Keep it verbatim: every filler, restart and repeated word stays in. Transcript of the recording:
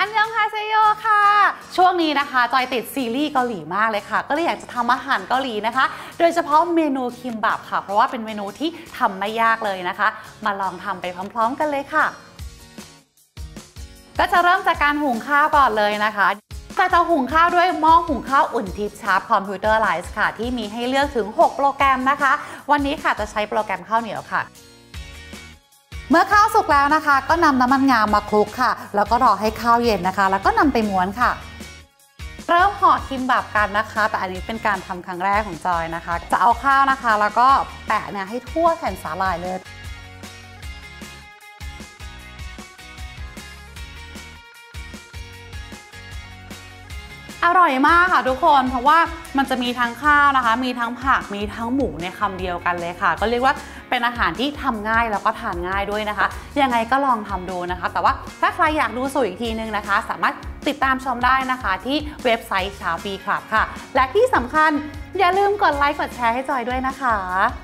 อันยองฮาเซโยค่ะช่วงนี้นะคะจอยติดซีรีส์เกาหลีมากเลยค่ะก็เลยอยากจะทำอาหารเกาหลีนะคะโดยเฉพาะเมนูคิมบับค่ะเพราะว่าเป็นเมนูที่ทำไม่ยากเลยนะคะมาลองทำไปพร้อมๆกันเลยค่ะก็จะเริ่มจากการหุงข้าวก่อนเลยนะคะจะจะหุงข้าวด้วยหม้อหุงข้าวอุ่นทิพย์ชาร์ปคอมพิวเตอร์ไลซ์ค่ะที่มีให้เลือกถึงหกโปรแกรมนะคะวันนี้ค่ะจะใช้โปรแกรมข้าวเหนียวค่ะเมื่อข้าวสุกแล้วนะคะก็นำน้ำมันงามาคลุกค่ะแล้วก็รอให้ข้าวเย็นนะคะแล้วก็นำไปม้วนค่ะเริ่มห่อคิมบับกันนะคะแต่อันนี้เป็นการทำครั้งแรกของจอยนะคะจะเอาข้าวนะคะแล้วก็แปะเนี่ยให้ทั่วแผ่นสาหร่ายเลยอร่อยมากค่ะทุกคนเพราะว่ามันจะมีทั้งข้าวนะคะมีทั้งผักมีทั้งหมูในคำเดียวกันเลยค่ะก็เรียกว่าเป็นอาหารที่ทำง่ายแล้วก็ทานง่ายด้วยนะคะยังไงก็ลองทำดูนะคะแต่ว่าถ้าใครอยากดูสูตรอีกทีนึงนะคะสามารถติดตามชมได้นะคะที่เว็บไซต์ชาฟีคลับค่ะและที่สำคัญอย่าลืมกดไลค์กดแชร์ให้จอยด้วยนะคะ